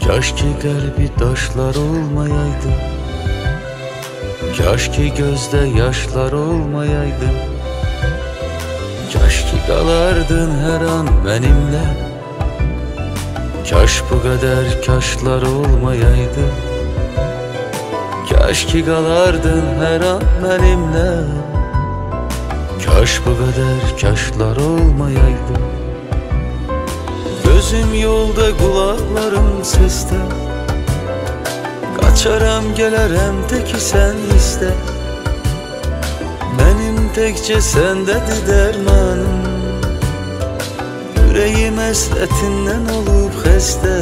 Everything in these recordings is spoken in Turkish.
Kaşki kalbi taşlar olmayaydı, kaşki gözde yaşlar olmayaydı, kaşki kalardın her an benimle. Kaş bu kadar kaşlar olmayaydı, kaşki kalardın her an benimle. Kaş bu kadar kaşlar olmayaydı. Gözüm yolda, kulaklarım seste, kaçaram gelerem teki sen iste. Benim tekçe sendedir dermanım, yüreğim esretinden olup xəstə.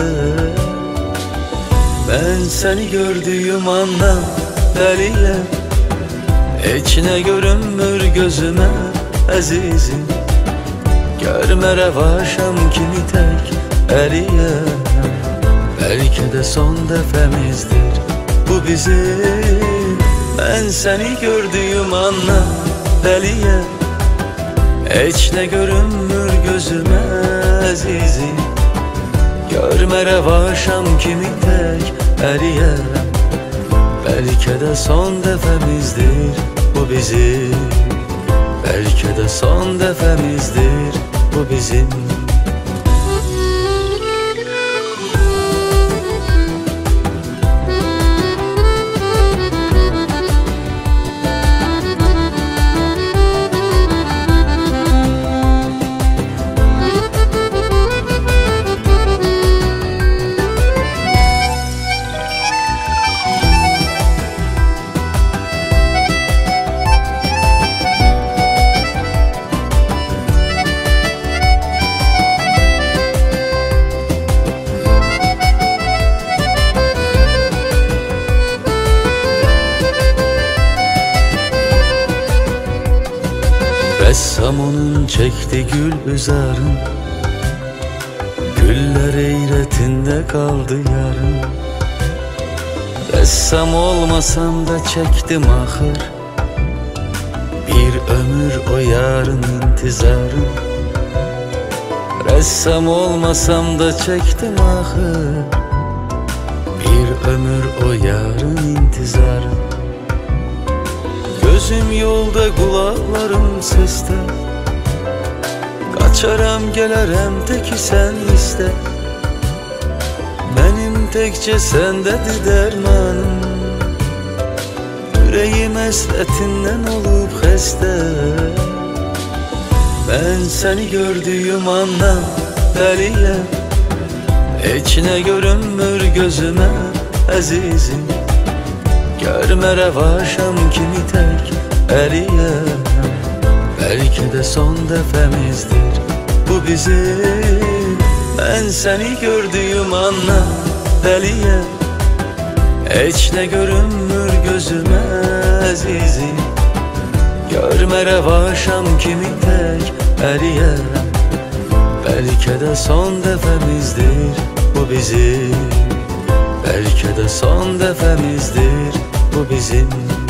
Ben seni gördüğüm andan deliyem, hiç ne görünmür gözüme azizim. Görme revaşam kimi tek eriyem, belki de son defemizdir bu bizim. Ben seni gördüğüm andan deliyem, hiç ne görünmür gözüme azizim. Görme revaşam kimi tek eriyem, belki de son defemizdir bu bizim. Belki de son defemizdir bu bizim. Ressam onun çekti gül üzarın, güller eyretinde kaldı yarın. Ressam olmasam da çektim ahır, bir ömür o yarın intizarın. Ressam olmasam da çektim ahır, bir ömür o yarın intizarın. Gözüm yolda, kulaklarım seste, kaçaram gelerem teki sen iste. Benim tekçe sendedir dermanım, yüreğim esretinden olup xəstə. Ben seni gördüğüm andan deliyem, hiç ne görünmür gözüme azizim. Görme revaşam kimi tek eriyem, belki de son defemizdir bu bizim. Ben seni gördüğüm andan deliyem, hiç ne görünmür gözüme azizim. Görme revaşam kimi tek eriyem, belki de son defemizdir bu bizim. Belki de son defemizdir bu bizim.